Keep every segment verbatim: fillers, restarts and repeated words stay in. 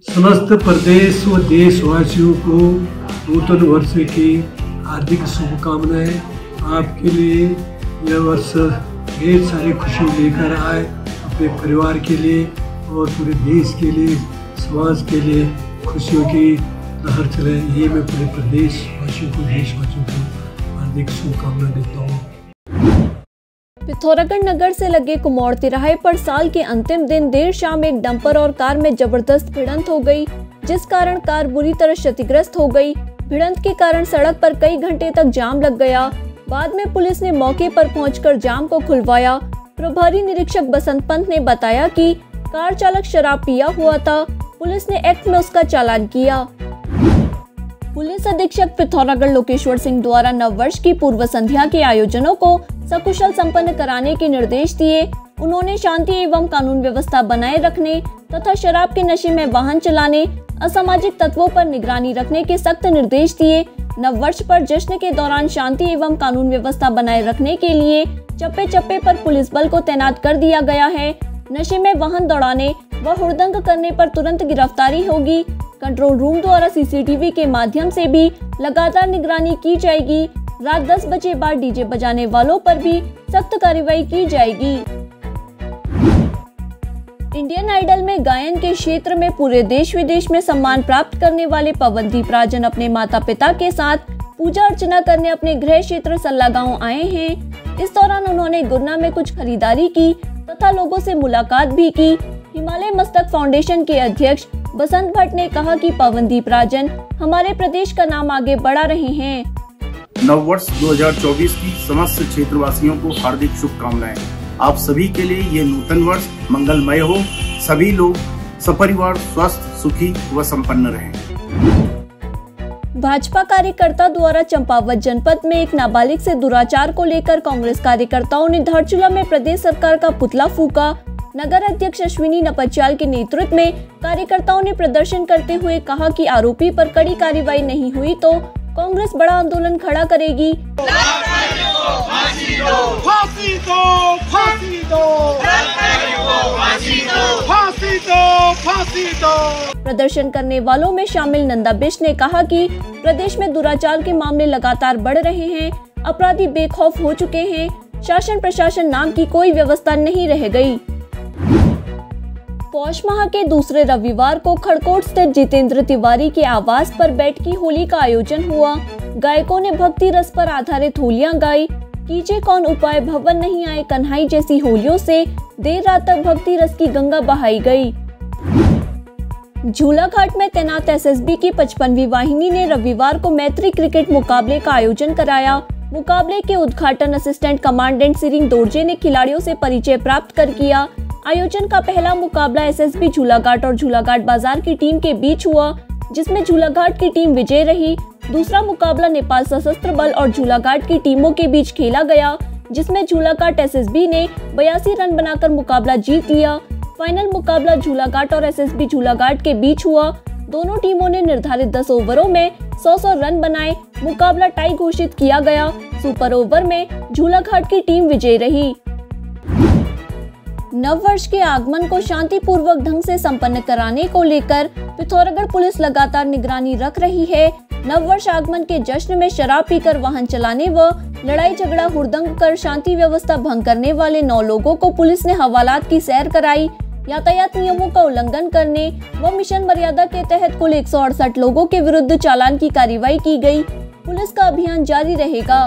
समस्त प्रदेश व देशवासियों को नूतन वर्ष की हार्दिक शुभकामनाएं। आपके लिए यह वर्ष ढेर सारी खुशियों लेकर आए, अपने परिवार के लिए और पूरे देश के लिए, समाज के लिए खुशियों की लहर चले। ये मैं पूरे प्रदेशवासियों को, देशवासियों को हार्दिक शुभकामना देता हूँ। पिथौरागढ़ नगर से लगे कुमौड़ तिराहे पर साल के अंतिम दिन देर शाम एक डंपर और कार में जबरदस्त भिड़ंत हो गई, जिस कारण कार बुरी तरह क्षतिग्रस्त हो गई। भिड़ंत के कारण सड़क पर कई घंटे तक जाम लग गया। बाद में पुलिस ने मौके पर पहुंचकर जाम को खुलवाया। प्रभारी निरीक्षक बसंत पंत ने बताया कि कार चालक शराब पिया हुआ था। पुलिस ने एक्ट में उसका चालान किया। पुलिस अधीक्षक पिथौरागढ़ लोकेश्वर सिंह द्वारा नववर्ष की पूर्व संध्या के आयोजनों को सकुशल संपन्न कराने के निर्देश दिए। उन्होंने शांति एवं कानून व्यवस्था बनाए रखने तथा शराब के नशे में वाहन चलाने, असामाजिक तत्वों पर निगरानी रखने के सख्त निर्देश दिए। नववर्ष पर जश्न के दौरान शांति एवं कानून व्यवस्था बनाए रखने के लिए चप्पे चप्पे पर पुलिस बल को तैनात कर दिया गया है। नशे में वाहन दौड़ाने व हुड़दंग करने पर तुरंत गिरफ्तारी होगी। कंट्रोल रूम द्वारा सीसीटीवी के माध्यम से भी लगातार निगरानी की जाएगी। रात दस बजे बाद डीजे बजाने वालों पर भी सख्त कार्रवाई की जाएगी। इंडियन आइडल में गायन के क्षेत्र में पूरे देश विदेश में सम्मान प्राप्त करने वाले पवनदीप राजन अपने माता पिता के साथ पूजा अर्चना करने अपने गृह क्षेत्र सल्ला गांव आए हैं। इस दौरान उन्होंने गुरना में कुछ खरीदारी की तथा लोगों से मुलाकात भी की। हिमालय मस्तक फाउंडेशन के अध्यक्ष बसंत भट्ट ने कहा कि पवनदीप राजन हमारे प्रदेश का नाम आगे बढ़ा रहे हैं। नववर्ष दो हज़ार चौबीस की समस्त क्षेत्रवासियों को हार्दिक शुभकामनाएं। आप सभी के लिए ये नूतन वर्ष मंगलमय हो। सभी लोग सपरिवार स्वस्थ, सुखी व संपन्न रहें। भाजपा कार्यकर्ता द्वारा चंपावत जनपद में एक नाबालिग से दुराचार को लेकर कांग्रेस कार्यकर्ताओं ने धारचूला में प्रदेश सरकार का पुतला फूका। नगर अध्यक्ष अश्विनी नपच्याल के नेतृत्व में कार्यकर्ताओं ने प्रदर्शन करते हुए कहा कि आरोपी पर कड़ी कार्रवाई नहीं हुई तो कांग्रेस बड़ा आंदोलन खड़ा करेगी। फांसी दो, फांसी दो, फांसी दो, फांसी दो, फांसी दो। प्रदर्शन करने वालों में शामिल नंदा बिष्ट ने कहा कि प्रदेश में दुराचार के मामले लगातार बढ़ रहे हैं, अपराधी बेखौफ हो चुके हैं, शासन प्रशासन नाम की कोई व्यवस्था नहीं रह गई। पौष माह के दूसरे रविवार को खड़कोट स्थित जितेंद्र तिवारी के आवास पर बैठकी होली का आयोजन हुआ। गायकों ने भक्ति रस पर आधारित होलियां गाई। कीजिए कौन उपाय भवन नहीं आए कन्हाई जैसी होलियों से देर रात तक भक्ति रस की गंगा बहाई गई। झूलाघाट में तैनात एसएसबी की पचपनवीं वाहिनी ने रविवार को मैत्री क्रिकेट मुकाबले का आयोजन कराया। मुकाबले के उद्घाटन असिस्टेंट कमांडेंट सिरिंग दोरजे ने खिलाड़ियों से परिचय प्राप्त कर किया। आयोजन का पहला मुकाबला एसएसबी झूलाघाट और झूलाघाट बाजार की टीम के बीच हुआ, जिसमें झूलाघाट की टीम विजय रही। दूसरा मुकाबला नेपाल सशस्त्र बल और झूलाघाट की टीमों के बीच खेला गया, जिसमें झूलाघाट एसएसबी ने बयासी रन बनाकर मुकाबला जीत लिया। फाइनल मुकाबला झूलाघाट और एसएसबी झूलाघाट के बीच हुआ। दोनों टीमों ने निर्धारित दस ओवरों में सौ सौ रन बनाए। मुकाबला टाई घोषित किया गया। सुपर ओवर में झूलाघाट की टीम विजयी रही। नववर्ष के आगमन को शांतिपूर्वक ढंग से संपन्न कराने को लेकर पिथौरागढ़ पुलिस लगातार निगरानी रख रही है। नववर्ष आगमन के जश्न में शराब पीकर वाहन चलाने व लड़ाई झगड़ा हुड़दंग कर शांति व्यवस्था भंग करने वाले नौ लोगों को पुलिस ने हवालात की सैर कराई। यातायात नियमों का उल्लंघन करने व मिशन मर्यादा के तहत कुल एक सौ अड़सठ लोगों के विरुद्ध चालान की कार्रवाई की गई। पुलिस का अभियान जारी रहेगा।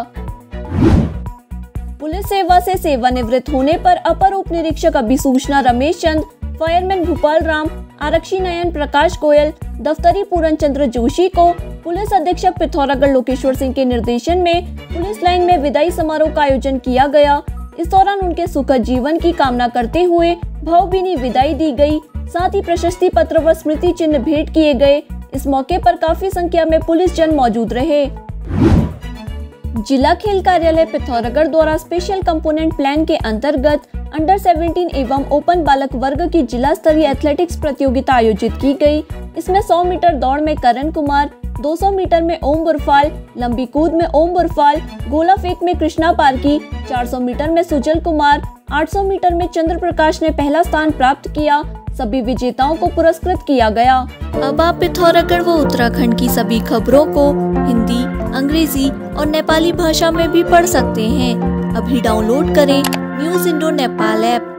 पुलिस सेवा से सेवानिवृत्त होने पर अपर उप निरीक्षक अभिसूचना रमेश चंद, फायरमैन भूपाल राम, आरक्षी नयन प्रकाश गोयल, दफ्तरी पूरन चंद्र जोशी को पुलिस अधीक्षक पिथौरागढ़ लोकेश्वर सिंह के निर्देशन में पुलिस लाइन में विदाई समारोह का आयोजन किया गया। इस दौरान उनके सुखद जीवन की कामना करते हुए भावभीनी विदाई दी गई। साथ ही प्रशस्ति पत्र व स्मृति चिन्ह भेंट किए गए। इस मौके पर काफी संख्या में पुलिस जन मौजूद रहे। जिला खेल कार्यालय पिथौरागढ़ द्वारा स्पेशल कंपोनेंट प्लान के अंतर्गत अंडर सत्रह एवं ओपन बालक वर्ग की जिला स्तरीय एथलेटिक्स प्रतियोगिता आयोजित की गई। इसमें सौ मीटर दौड़ में करण कुमार, दो सौ मीटर में ओम बुरफाल, लंबी कूद में ओम बुरफाल, गोला फेंक में कृष्णा पारकी, चार सौ मीटर में सुजल कुमार, आठ सौ मीटर में चंद्र प्रकाश ने पहला स्थान प्राप्त किया। सभी विजेताओं को पुरस्कृत किया गया। अब आप पिथौरागढ़ व उत्तराखंड की सभी खबरों को हिंदी, अंग्रेजी और नेपाली भाषा में भी पढ़ सकते हैं। अभी डाउनलोड करें न्यूज़ इंडो नेपाल ऐप।